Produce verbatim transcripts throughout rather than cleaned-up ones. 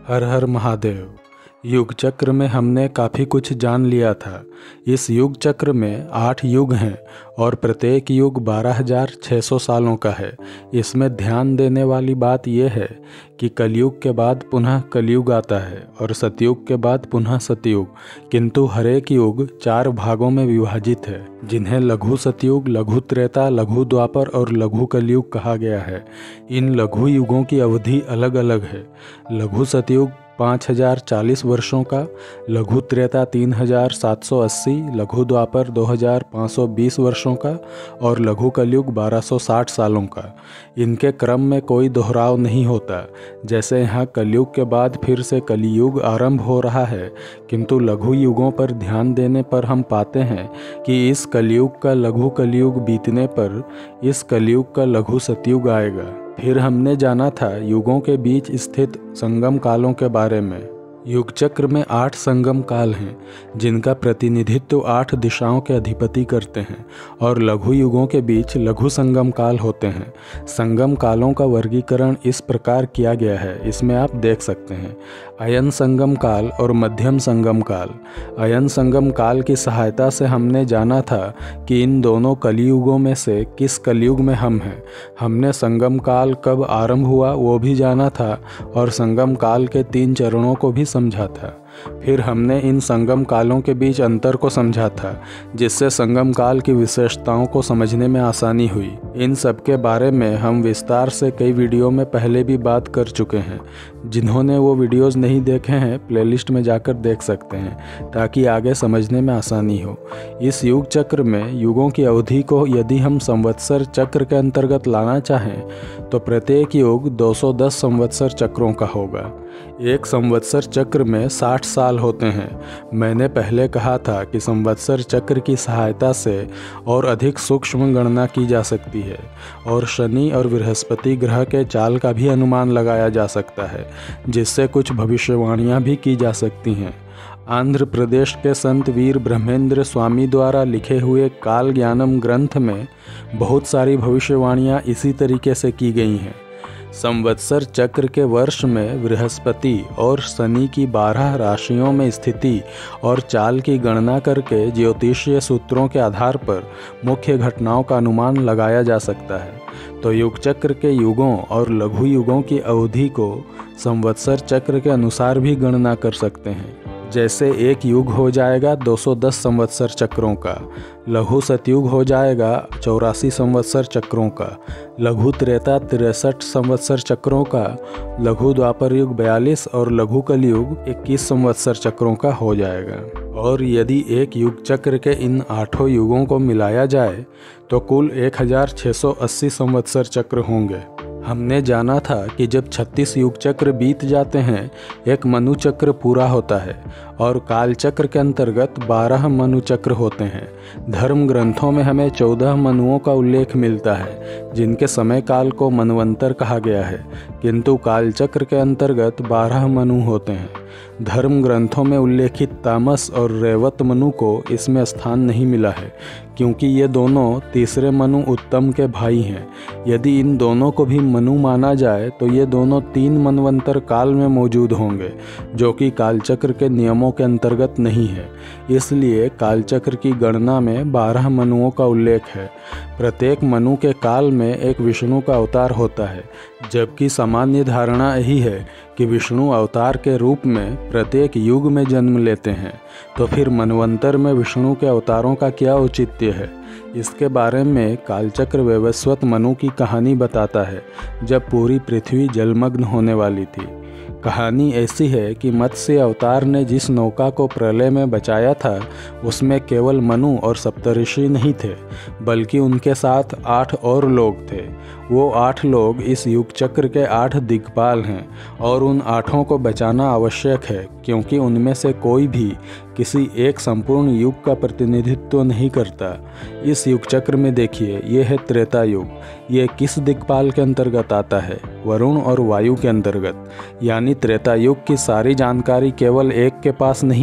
हर हर महादेव। युग चक्र में हमने काफ़ी कुछ जान लिया था। इस युग चक्र में आठ युग हैं और प्रत्येक युग बारह हजार छः सौ सालों का है। इसमें ध्यान देने वाली बात यह है कि कलयुग के बाद पुनः कलयुग आता है और सतयुग के बाद पुनः सतयुग, किंतु हर एक युग चार भागों में विभाजित है, जिन्हें लघु सतयुग, लघु त्रेता, लघु द्वापर और लघु कलयुग कहा गया है। इन लघु युगों की अवधि अलग अलग है। लघु सतयुग पाँच हजार चालीस वर्षों का, लघु त्रेता तीन हजार सात सौ अस्सी, लघु द्वापर दो हजार पाँच सौ बीस वर्षों का और लघु कलयुग बारह सौ साठ सालों का। इनके क्रम में कोई दोहराव नहीं होता। जैसे यहाँ कलयुग के बाद फिर से कलियुग आरंभ हो रहा है, किंतु लघु युगों पर ध्यान देने पर हम पाते हैं कि इस कलयुग का लघु कलयुग बीतने पर इस कलयुग का लघु सतयुग आएगा। फिर हमने जाना था युगों के बीच स्थित संगम कालों के बारे में। युग चक्र में आठ संगम काल हैं, जिनका प्रतिनिधित्व आठ दिशाओं के अधिपति करते हैं, और लघु युगों के बीच लघु संगम काल होते हैं। संगम कालों का वर्गीकरण इस प्रकार किया गया है, इसमें आप देख सकते हैं। अयन संगम काल और मध्यम संगम काल। अयन संगम काल की सहायता से हमने जाना था कि इन दोनों कलियुगों में से किस कलयुग में हम हैं। हमने संगम काल कब आरंभ हुआ वो भी जाना था और संगम काल के तीन चरणों को भी समझा था। फिर हमने इन संगम कालों के बीच अंतर को समझा था, जिससे संगम काल की विशेषताओं को समझने में आसानी हुई। इन सब के बारे में हम विस्तार से कई वीडियो में पहले भी बात कर चुके हैं। जिन्होंने वो वीडियोस नहीं देखे हैं, प्लेलिस्ट में जाकर देख सकते हैं, ताकि आगे समझने में आसानी हो। इस युग चक्र में युगों की अवधि को यदि हम संवत्सर चक्र के अंतर्गत लाना चाहें तो प्रत्येक युग दो सौ दस संवत्सर चक्रों का होगा। एक संवत्सर चक्र में साठ साल होते हैं। मैंने पहले कहा था कि संवत्सर चक्र की सहायता से और अधिक सूक्ष्म गणना की जा सकती है और शनि और बृहस्पति ग्रह के चाल का भी अनुमान लगाया जा सकता है, जिससे कुछ भविष्यवाणियां भी की जा सकती हैं। आंध्र प्रदेश के संत वीर ब्रह्मेंद्र स्वामी द्वारा लिखे हुए काल ज्ञानम ग्रंथ में बहुत सारी भविष्यवाणियां इसी तरीके से की गई हैं। संवत्सर चक्र के वर्ष में बृहस्पति और शनि की बारह राशियों में स्थिति और चाल की गणना करके ज्योतिषीय सूत्रों के आधार पर मुख्य घटनाओं का अनुमान लगाया जा सकता है। तो युग चक्र के युगों और लघु युगों की अवधि को संवत्सर चक्र के अनुसार भी गणना कर सकते हैं। जैसे एक युग हो जाएगा दो सौ दस संवत्सर चक्रों का, लघु सतयुग हो जाएगा चौरासी संवत्सर चक्रों का, लघु त्रेता तिरसठ संवत्सर चक्रों का, लघु द्वापर युग बयालीस और लघु कलयुग इक्कीस संवत्सर चक्रों का हो जाएगा। और यदि एक युग चक्र के इन आठों युगों को मिलाया जाए तो कुल एक हजार छः सौ अस्सी संवत्सर चक्र होंगे। हमने जाना था कि जब छत्तीस युग चक्र बीत जाते हैं एक मनु चक्र पूरा होता है और काल चक्र के अंतर्गत बारह मनु चक्र होते हैं। धर्म ग्रंथों में हमें चौदह मनुओं का उल्लेख मिलता है, जिनके समय काल को मनवंतर कहा गया है, किंतु काल चक्र के अंतर्गत बारह मनु होते हैं। धर्म ग्रंथों में उल्लेखित तामस और रेवत मनु को इसमें स्थान नहीं मिला है, क्योंकि ये दोनों तीसरे मनु उत्तम के भाई हैं। यदि इन दोनों को भी मनु माना जाए तो ये दोनों तीन मनवंतर काल में मौजूद होंगे, जो कि कालचक्र के नियमों के अंतर्गत नहीं है। इसलिए कालचक्र की गणना में बारह मनुओं का उल्लेख है। प्रत्येक मनु के काल में एक विष्णु का अवतार होता है, जबकि सामान्य धारणा यही है कि विष्णु अवतार के रूप में प्रत्येक युग में जन्म लेते हैं। तो फिर मनवंतर में विष्णु के अवतारों का क्या औचित्य है? इसके बारे में कालचक्र वैवस्वत मनु की कहानी बताता है, जब पूरी पृथ्वी जलमग्न होने वाली थी। कहानी ऐसी है कि मत्स्य अवतार ने जिस नौका को प्रलय में बचाया था उसमें केवल मनु और सप्तऋषि नहीं थे, बल्कि उनके साथ आठ और लोग थे। वो आठ लोग इस युग चक्र के आठ दिक्पाल हैं और उन आठों को बचाना आवश्यक है, क्योंकि उनमें से कोई भी किसी एक संपूर्ण युग का प्रतिनिधित्व नहीं करता। इस युग चक्र में देखिए, ये है त्रेता युग। ये किस दिक्पाल के अंतर्गत आता है? वरुण और वायु के अंतर्गत। यानी त्रेता युग की सारी जानकारी केवल एक के पास नहीं है,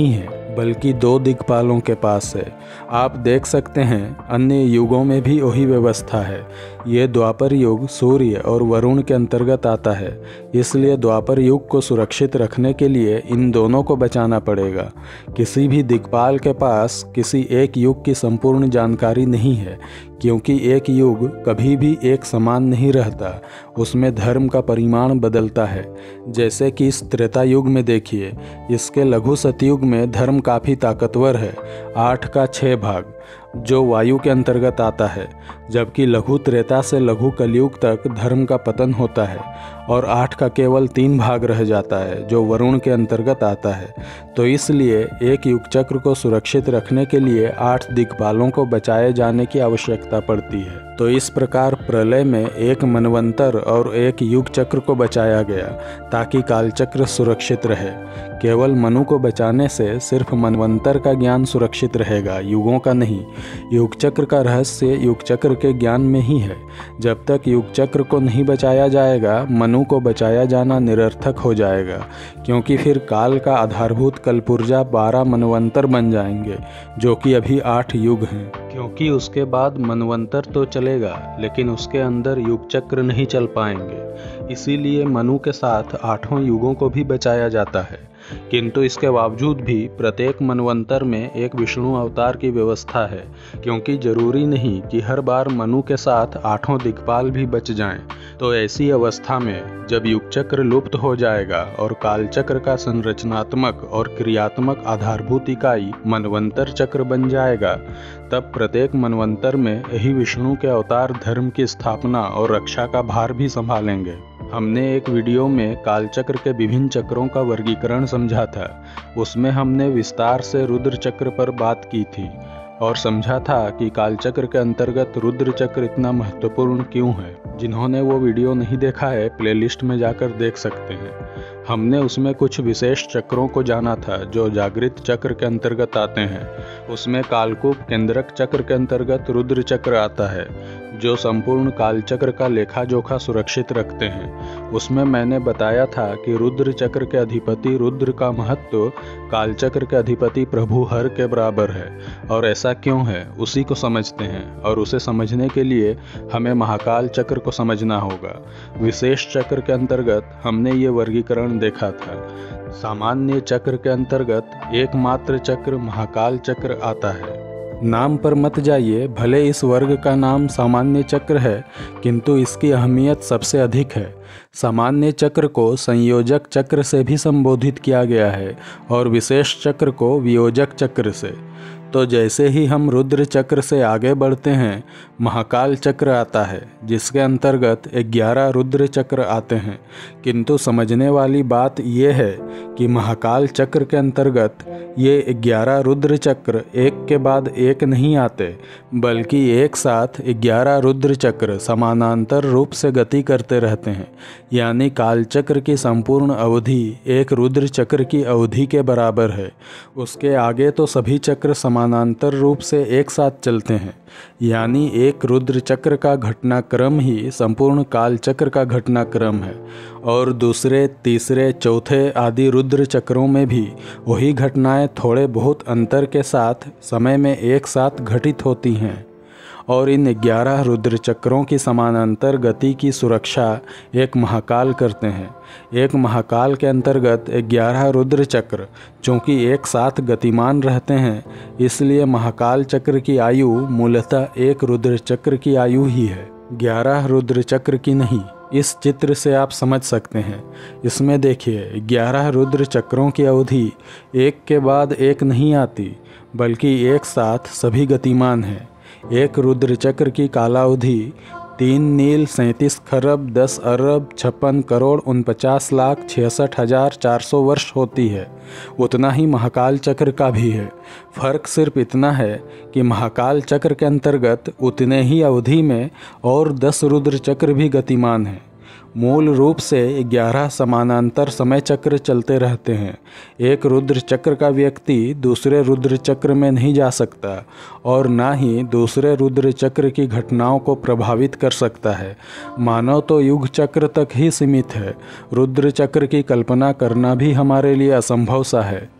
बल्कि दो दिक्पालों के पास है। आप देख सकते हैं अन्य युगों में भी वही व्यवस्था है। ये द्वापर युग सूर्य और वरुण के अंतर्गत आता है, इसलिए द्वापर युग को सुरक्षित रखने के लिए इन दोनों को बचाना पड़ेगा। किसी भी दिक्पाल के पास किसी एक युग की संपूर्ण जानकारी नहीं है, क्योंकि एक युग कभी भी एक समान नहीं रहता, उसमें धर्म का परिमाण बदलता है। जैसे कि इस त्रेता युग में देखिए, इसके लघु सतयुग में धर्म काफ़ी ताकतवर है, आठ का छः भाग जो वायु के अंतर्गत आता है, जबकि लघु त्रेता से लघु कलयुग तक धर्म का पतन होता है और आठ का केवल तीन भाग रह जाता है जो वरुण के अंतर्गत आता है। तो इसलिए एक युग चक्र को सुरक्षित रखने के लिए आठ दिक्पालों को बचाए जाने की आवश्यकता पड़ती है। तो इस प्रकार प्रलय में एक मनवंतर और एक युग चक्र को बचाया गया ताकि कालचक्र सुरक्षित रहे। केवल मनु को बचाने से सिर्फ मनवंतर का ज्ञान सुरक्षित रहेगा, युगों का नहीं। युग चक्र का रहस्य युग चक्र के ज्ञान में ही है। जब तक युग चक्र को नहीं बचाया जाएगा, मनु को बचाया जाना निरर्थक हो जाएगा, क्योंकि फिर काल का आधारभूत कल्पुर्जा बारह मनवंतर बन जाएंगे, जो कि अभी आठ युग हैं। क्योंकि उसके बाद मनवंतर तो चलेगा, लेकिन उसके अंदर युग चक्र नहीं चल पाएंगे। इसीलिए मनु के साथ आठों युगों को भी बचाया जाता है। किंतु इसके बावजूद भी प्रत्येक मनवंतर में एक विष्णु अवतार की व्यवस्था है, क्योंकि जरूरी नहीं कि हर बार मनु के साथ आठों दिक्पाल भी बच जाएं। तो ऐसी अवस्था में जब युग चक्र लुप्त हो जाएगा और कालचक्र का संरचनात्मक और क्रियात्मक आधारभूत इकाई मनवंतर चक्र बन जाएगा, तब प्रत्येक मनवंतर में यही विष्णु के अवतार धर्म की स्थापना और रक्षा का भार भी संभालेंगे। हमने एक वीडियो में कालचक्र के विभिन्न चक्रों का वर्गीकरण समझा था। उसमें हमने विस्तार से रुद्र चक्र पर बात की थी और समझा था कि कालचक्र के अंतर्गत रुद्र चक्र इतना महत्वपूर्ण क्यों है। जिन्होंने वो वीडियो नहीं देखा है, प्लेलिस्ट में जाकर देख सकते हैं। हमने उसमें कुछ विशेष चक्रों को जाना था जो जागृत चक्र के अंतर्गत आते हैं। उसमें कालकूप केंद्रक चक्र के अंतर्गत रुद्र चक्र आता है, जो संपूर्ण कालचक्र का लेखा जोखा सुरक्षित रखते हैं। उसमें मैंने बताया था कि रुद्र चक्र के अधिपति रुद्र का महत्व कालचक्र के अधिपति प्रभु हर के बराबर है। और ऐसा क्यों है, उसी को समझते हैं, और उसे समझने के लिए हमें महाकाल चक्र को समझना होगा। विशेष चक्र के अंतर्गत हमने ये वर्गीकरण देखा था। सामान्य चक्र के अंतर्गत एकमात्र चक्र महाकाल चक्र आता है। नाम पर मत जाइए, भले इस वर्ग का नाम सामान्य चक्र है, किंतु इसकी अहमियत सबसे अधिक है। सामान्य चक्र को संयोजक चक्र से भी संबोधित किया गया है और विशेष चक्र को वियोजक चक्र से। तो जैसे ही हम रुद्र चक्र से आगे बढ़ते हैं, महाकाल चक्र आता है, जिसके अंतर्गत ग्यारह रुद्र चक्र आते हैं। किंतु समझने वाली बात यह है कि महाकाल चक्र के अंतर्गत ये ग्यारह रुद्र चक्र एक के बाद एक नहीं आते, बल्कि एक साथ ग्यारह रुद्र चक्र समानांतर रूप से गति करते रहते हैं। यानी कालचक्र की संपूर्ण अवधि एक रुद्र चक्र की अवधि के बराबर है। उसके आगे तो सभी चक्र समानांतर रूप से एक साथ चलते हैं, यानी एक रुद्र चक्र का घटनाक्रम ही संपूर्ण काल चक्र का घटनाक्रम है। और दूसरे, तीसरे, चौथे आदि रुद्र चक्रों में भी वही घटनाएं थोड़े बहुत अंतर के साथ समय में एक साथ घटित होती हैं। और इन ग्यारह रुद्र चक्रों की समानांतर गति की सुरक्षा एक महाकाल करते हैं। एक महाकाल के अंतर्गत ग्यारह रुद्र चक्र चूँकि एक साथ गतिमान रहते हैं, इसलिए महाकाल चक्र की आयु मूलतः एक रुद्र चक्र की आयु ही है, ग्यारह रुद्र चक्र की नहीं। इस चित्र से आप समझ सकते हैं। इसमें देखिए, ग्यारह रुद्र चक्रों की अवधि एक के बाद एक नहीं आती, बल्कि एक साथ सभी गतिमान हैं। एक रुद्र चक्र की कालावधि तीन नील सैंतीस खरब दस अरब छप्पन करोड़ उनपचास लाख छियासठ हजार चार सौ वर्ष होती है। उतना ही महाकाल चक्र का भी है। फर्क सिर्फ इतना है कि महाकाल चक्र के अंतर्गत उतने ही अवधि में और दस रुद्र चक्र भी गतिमान हैं। मूल रूप से ग्यारह समानांतर समय चक्र चलते रहते हैं। एक रुद्र चक्र का व्यक्ति दूसरे रुद्र चक्र में नहीं जा सकता और ना ही दूसरे रुद्र चक्र की घटनाओं को प्रभावित कर सकता है। मानव तो युग चक्र तक ही सीमित है। रुद्र चक्र की कल्पना करना भी हमारे लिए असंभव सा है।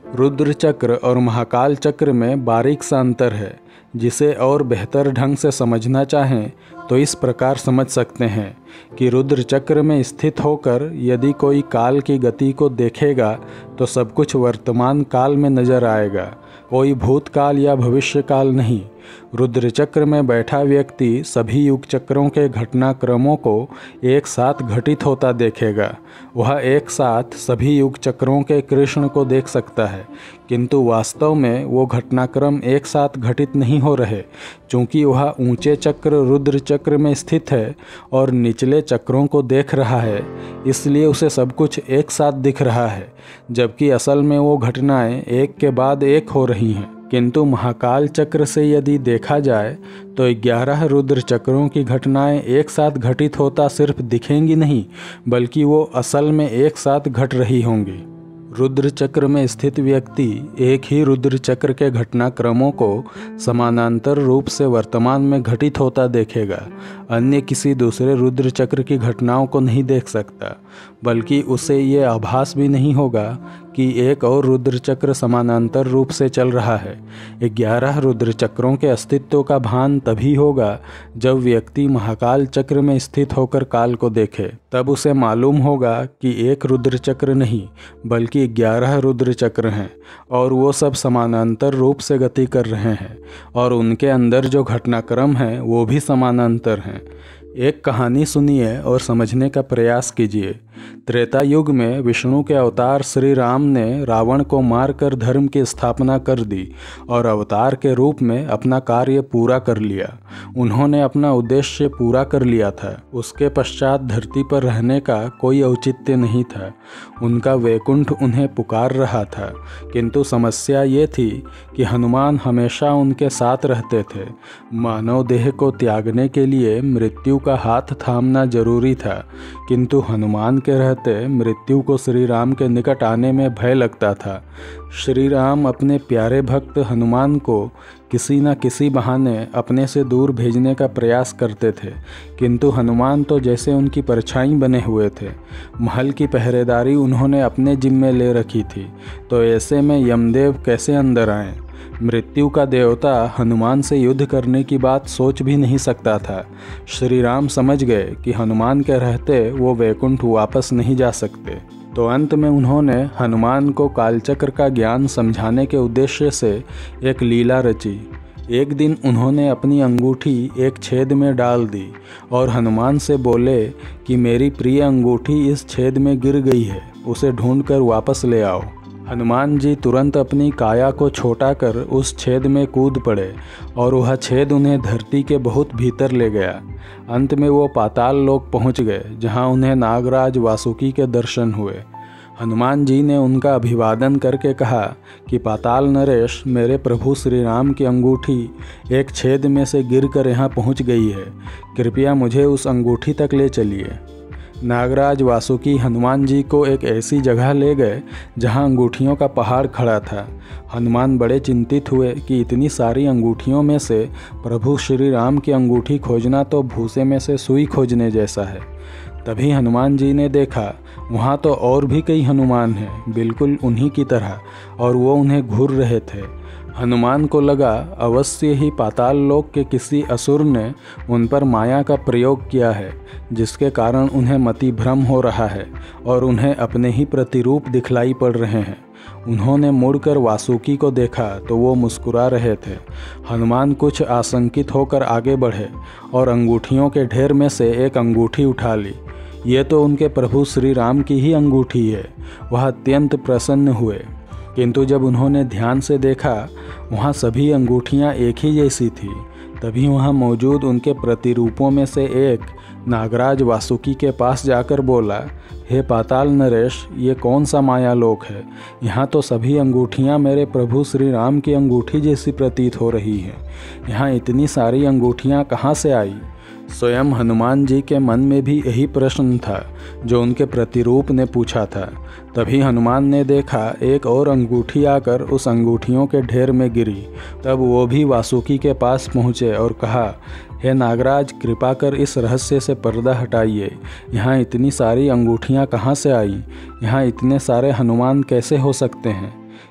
रुद्र चक्र और महाकाल चक्र में बारीक सा अंतर है, जिसे और बेहतर ढंग से समझना चाहें तो इस प्रकार समझ सकते हैं कि रुद्र चक्र में स्थित होकर यदि कोई काल की गति को देखेगा तो सब कुछ वर्तमान काल में नजर आएगा, कोई भूतकाल या भविष्य काल नहीं। रुद्र चक्र में बैठा व्यक्ति सभी युग चक्रों के घटनाक्रमों को एक साथ घटित होता देखेगा। वह एक साथ सभी युग चक्रों के कृष्ण को देख सकता है, किंतु वास्तव में वो घटनाक्रम एक साथ घटित नहीं हो रहे, क्योंकि वह ऊंचे चक्र रुद्र चक्र में स्थित है और निचले चक्रों को देख रहा है, इसलिए उसे सब कुछ एक साथ दिख रहा है, जबकि असल में वो घटनाएं एक के बाद एक हो रही हैं। किंतु महाकाल चक्र से यदि देखा जाए तो ग्यारह रुद्र चक्रों की घटनाएं एक साथ घटित होता सिर्फ दिखेंगी नहीं, बल्कि वो असल में एक साथ घट रही होंगी। रुद्र चक्र में स्थित व्यक्ति एक ही रुद्र चक्र के घटनाक्रमों को समानांतर रूप से वर्तमान में घटित होता देखेगा, अन्य किसी दूसरे रुद्र चक्र की घटनाओं को नहीं देख सकता, बल्कि उसे ये आभास भी नहीं होगा कि एक और रुद्र चक्र समानांतर रूप से चल रहा है। ग्यारह रुद्र चक्रों के अस्तित्व का भान तभी होगा जब व्यक्ति महाकाल चक्र में स्थित होकर काल को देखे, तब उसे मालूम होगा कि एक रुद्र चक्र नहीं बल्कि ग्यारह रुद्र चक्र हैं और वो सब समानांतर रूप से गति कर रहे हैं और उनके अंदर जो घटनाक्रम हैं वो भी समानांतर हैं। एक कहानी सुनिए और समझने का प्रयास कीजिए। त्रेता युग में विष्णु के अवतार श्री राम ने रावण को मारकर धर्म की स्थापना कर दी और अवतार के रूप में अपना कार्य पूरा कर लिया। उन्होंने अपना उद्देश्य पूरा कर लिया था। उसके पश्चात धरती पर रहने का कोई औचित्य नहीं था। उनका वैकुंठ उन्हें पुकार रहा था, किंतु समस्या ये थी कि हनुमान हमेशा उनके साथ रहते थे। मानव देह को त्यागने के लिए मृत्यु का हाथ थामना जरूरी था, किंतु हनुमान के रहते मृत्यु को श्री राम के निकट आने में भय लगता था। श्री राम अपने प्यारे भक्त हनुमान को किसी न किसी बहाने अपने से दूर भेजने का प्रयास करते थे, किंतु हनुमान तो जैसे उनकी परछाई बने हुए थे। महल की पहरेदारी उन्होंने अपने जिम्मे ले रखी थी, तो ऐसे में यमदेव कैसे अंदर आएं? मृत्यु का देवता हनुमान से युद्ध करने की बात सोच भी नहीं सकता था। श्री राम समझ गए कि हनुमान के रहते वो वैकुंठ वापस नहीं जा सकते, तो अंत में उन्होंने हनुमान को कालचक्र का ज्ञान समझाने के उद्देश्य से एक लीला रची। एक दिन उन्होंने अपनी अंगूठी एक छेद में डाल दी और हनुमान से बोले कि मेरी प्रिय अंगूठी इस छेद में गिर गई है, उसे ढूंढकर वापस ले आओ। हनुमान जी तुरंत अपनी काया को छोटा कर उस छेद में कूद पड़े और वह छेद उन्हें धरती के बहुत भीतर ले गया। अंत में वो पाताल लोक पहुंच गए, जहां उन्हें नागराज वासुकी के दर्शन हुए। हनुमान जी ने उनका अभिवादन करके कहा कि पाताल नरेश, मेरे प्रभु श्री राम की अंगूठी एक छेद में से गिरकर यहाँ पहुँच गई है, कृपया मुझे उस अंगूठी तक ले चलिए। नागराज वासुकी हनुमान जी को एक ऐसी जगह ले गए जहां अंगूठियों का पहाड़ खड़ा था। हनुमान बड़े चिंतित हुए कि इतनी सारी अंगूठियों में से प्रभु श्री राम की अंगूठी खोजना तो भूसे में से सुई खोजने जैसा है। तभी हनुमान जी ने देखा वहाँ तो और भी कई हनुमान हैं, बिल्कुल उन्हीं की तरह, और वो उन्हें घूर रहे थे। हनुमान को लगा अवश्य ही पाताल लोक के किसी असुर ने उन पर माया का प्रयोग किया है, जिसके कारण उन्हें मति भ्रम हो रहा है और उन्हें अपने ही प्रतिरूप दिखलाई पड़ रहे हैं। उन्होंने मुड़कर वासुकी को देखा तो वो मुस्कुरा रहे थे। हनुमान कुछ आशंकित होकर आगे बढ़े और अंगूठियों के ढेर में से एक अंगूठी उठा ली। ये तो उनके प्रभु श्री राम की ही अंगूठी है। वह अत्यंत प्रसन्न हुए, किंतु जब उन्होंने ध्यान से देखा वहाँ सभी अंगूठियाँ एक ही जैसी थी। तभी वहाँ मौजूद उनके प्रतिरूपों में से एक नागराज वासुकी के पास जाकर बोला, हे पाताल नरेश, ये कौन सा माया लोक है? यहाँ तो सभी अंगूठियाँ मेरे प्रभु श्री राम की अंगूठी जैसी प्रतीत हो रही हैं। यहाँ इतनी सारी अंगूठियाँ कहाँ से आई? स्वयं हनुमान जी के मन में भी यही प्रश्न था जो उनके प्रतिरूप ने पूछा था। तभी हनुमान ने देखा एक और अंगूठी आकर उस अंगूठियों के ढेर में गिरी। तब वो भी वासुकी के पास पहुँचे और कहा, हे नागराज, कृपा कर इस रहस्य से पर्दा हटाइए। यहाँ इतनी सारी अंगूठियाँ कहाँ से आई? यहाँ इतने सारे हनुमान कैसे हो सकते हैं?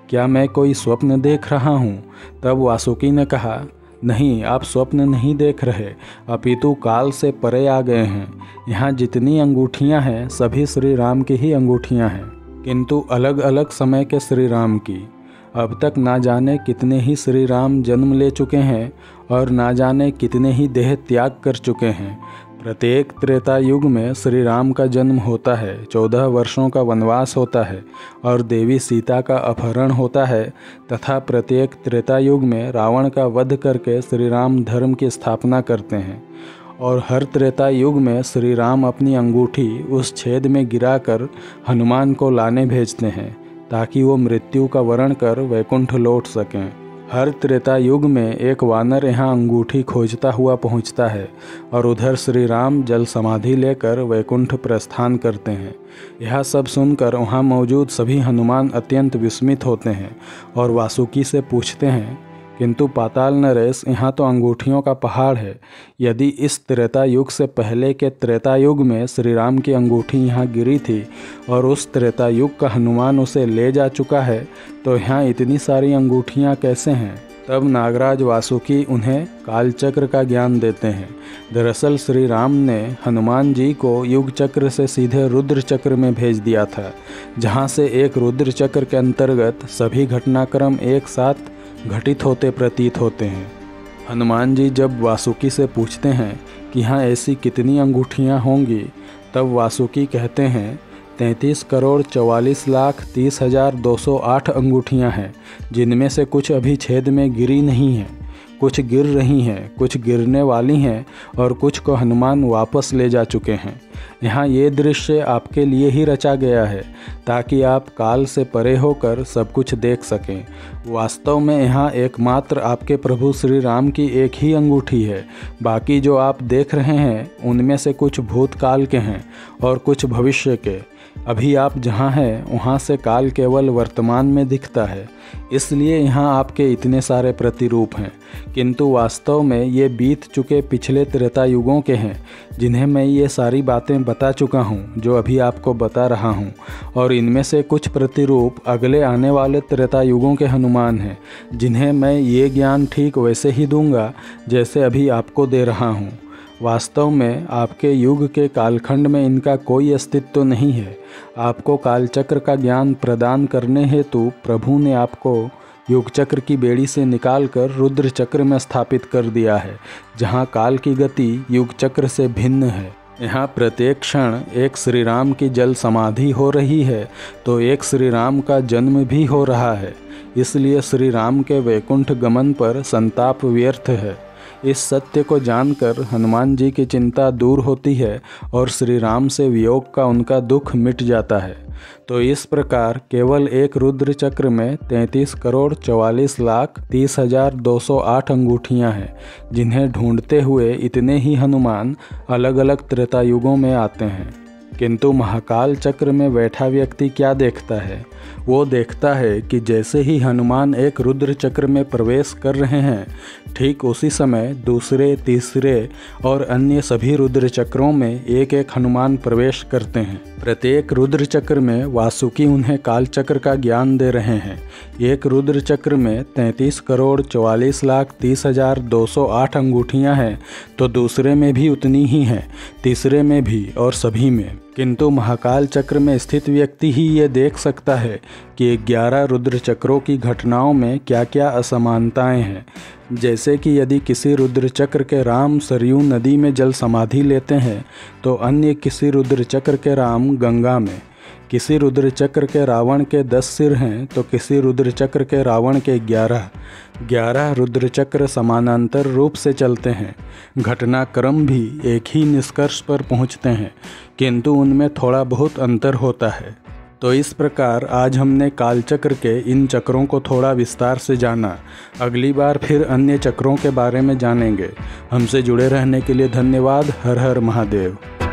क्या मैं कोई स्वप्न देख रहा हूँ? तब वासुकी ने कहा, नहीं, आप स्वप्न नहीं देख रहे, अपितु काल से परे आ गए हैं। यहाँ जितनी अंगूठियाँ हैं सभी श्री राम की ही अंगूठियाँ हैं, किंतु अलग अलग समय के श्री राम की। अब तक ना जाने कितने ही श्री राम जन्म ले चुके हैं और ना जाने कितने ही देह त्याग कर चुके हैं। प्रत्येक त्रेता युग में श्री राम का जन्म होता है, चौदह वर्षों का वनवास होता है और देवी सीता का अपहरण होता है, तथा प्रत्येक त्रेता युग में रावण का वध करके श्री राम धर्म की स्थापना करते हैं। और हर त्रेता युग में श्री राम अपनी अंगूठी उस छेद में गिराकर हनुमान को लाने भेजते हैं, ताकि वो मृत्यु का वरण कर वैकुंठ लौट सकें। हर त्रेता युग में एक वानर यहाँ अंगूठी खोजता हुआ पहुँचता है और उधर श्री राम जल समाधि लेकर वैकुंठ प्रस्थान करते हैं। यह सब सुनकर वहाँ मौजूद सभी हनुमान अत्यंत विस्मित होते हैं और वासुकी से पूछते हैं, किंतु पाताल नरेश, यहाँ तो अंगूठियों का पहाड़ है। यदि इस त्रेता युग से पहले के त्रेता युग में श्री राम की अंगूठी यहाँ गिरी थी और उस त्रेता युग का हनुमान उसे ले जा चुका है, तो यहाँ इतनी सारी अंगूठियाँ कैसे हैं? तब नागराज वासुकी उन्हें कालचक्र का ज्ञान देते हैं। दरअसल श्री राम ने हनुमान जी को युग चक्र से सीधे रुद्र चक्र में भेज दिया था, जहाँ से एक रुद्र चक्र के अंतर्गत सभी घटनाक्रम एक साथ घटित होते प्रतीत होते हैं। हनुमान जी जब वासुकी से पूछते हैं कि यहाँ ऐसी कितनी अंगूठियाँ होंगी, तब वासुकी कहते हैं, तैंतीस करोड़ चौवालीस लाख तीस हजार दो सौ आठ अंगूठियाँ हैं, जिनमें से कुछ अभी छेद में गिरी नहीं हैं, कुछ गिर रही हैं, कुछ गिरने वाली हैं और कुछ को हनुमान वापस ले जा चुके हैं। यहाँ ये दृश्य आपके लिए ही रचा गया है, ताकि आप काल से परे होकर सब कुछ देख सकें। वास्तव में यहाँ एकमात्र आपके प्रभु श्री राम की एक ही अंगूठी है। बाकी जो आप देख रहे हैं उनमें से कुछ भूतकाल के हैं और कुछ भविष्य के। अभी आप जहाँ हैं वहाँ से काल केवल वर्तमान में दिखता है, इसलिए यहाँ आपके इतने सारे प्रतिरूप हैं, किंतु वास्तव में ये बीत चुके पिछले त्रेता युगों के हैं, जिन्हें मैं ये सारी बातें बता चुका हूँ जो अभी आपको बता रहा हूँ। और इनमें से कुछ प्रतिरूप अगले आने वाले त्रेता युगों के हनुमान हैं, जिन्हें मैं ये ज्ञान ठीक वैसे ही दूंगा जैसे अभी आपको दे रहा हूँ। वास्तव में आपके युग के कालखंड में इनका कोई अस्तित्व तो नहीं है। आपको कालचक्र का ज्ञान प्रदान करने हेतु प्रभु ने आपको युग चक्र की बेड़ी से निकालकर रुद्र चक्र में स्थापित कर दिया है, जहाँ काल की गति युग चक्र से भिन्न है। यहाँ प्रत्येक क्षण एक श्री राम की जल समाधि हो रही है, तो एक श्री राम का जन्म भी हो रहा है। इसलिए श्री राम के वैकुंठ गमन पर संताप व्यर्थ है। इस सत्य को जानकर हनुमान जी की चिंता दूर होती है और श्री राम से वियोग का उनका दुख मिट जाता है। तो इस प्रकार केवल एक रुद्र चक्र में तैंतीस करोड़ चौवालीस लाख तीस हजार दो सौ आठ अंगूठियाँ हैं, जिन्हें ढूंढते हुए इतने ही हनुमान अलग अलग त्रेता युगों में आते हैं। किंतु महाकाल चक्र में बैठा व्यक्ति क्या देखता है? वो देखता है कि जैसे ही हनुमान एक रुद्र चक्र में प्रवेश कर रहे हैं, ठीक उसी समय दूसरे, तीसरे और अन्य सभी रुद्र चक्रों में एक एक हनुमान प्रवेश करते हैं। प्रत्येक रुद्र चक्र में वासुकी उन्हें काल चक्र का ज्ञान दे रहे हैं। एक रुद्र चक्र में तैंतीस करोड़ चौवालीस लाख तीस हजार दो सौ आठ अंगूठियाँ हैं, तो दूसरे में भी उतनी ही हैं, तीसरे में भी और सभी में। किंतु महाकाल चक्र में स्थित व्यक्ति ही ये देख सकता है कि ग्यारह रुद्र चक्रों की घटनाओं में क्या क्या असमानताएं हैं। जैसे कि यदि किसी रुद्र चक्र के राम सरयू नदी में जल समाधि लेते हैं, तो अन्य किसी रुद्र चक्र के राम गंगा में। किसी रुद्र चक्र के रावण के दस सिर हैं, तो किसी रुद्र चक्र के रावण के ग्यारह। ग्यारह रुद्र चक्र समानांतर रूप से चलते हैं। घटनाक्रम भी एक ही निष्कर्ष पर पहुंचते हैं, किंतु उनमें थोड़ा बहुत अंतर होता है। तो इस प्रकार आज हमने कालचक्र के इन चक्रों को थोड़ा विस्तार से जाना। अगली बार फिर अन्य चक्रों के बारे में जानेंगे। हमसे जुड़े रहने के लिए धन्यवाद। हर हर महादेव।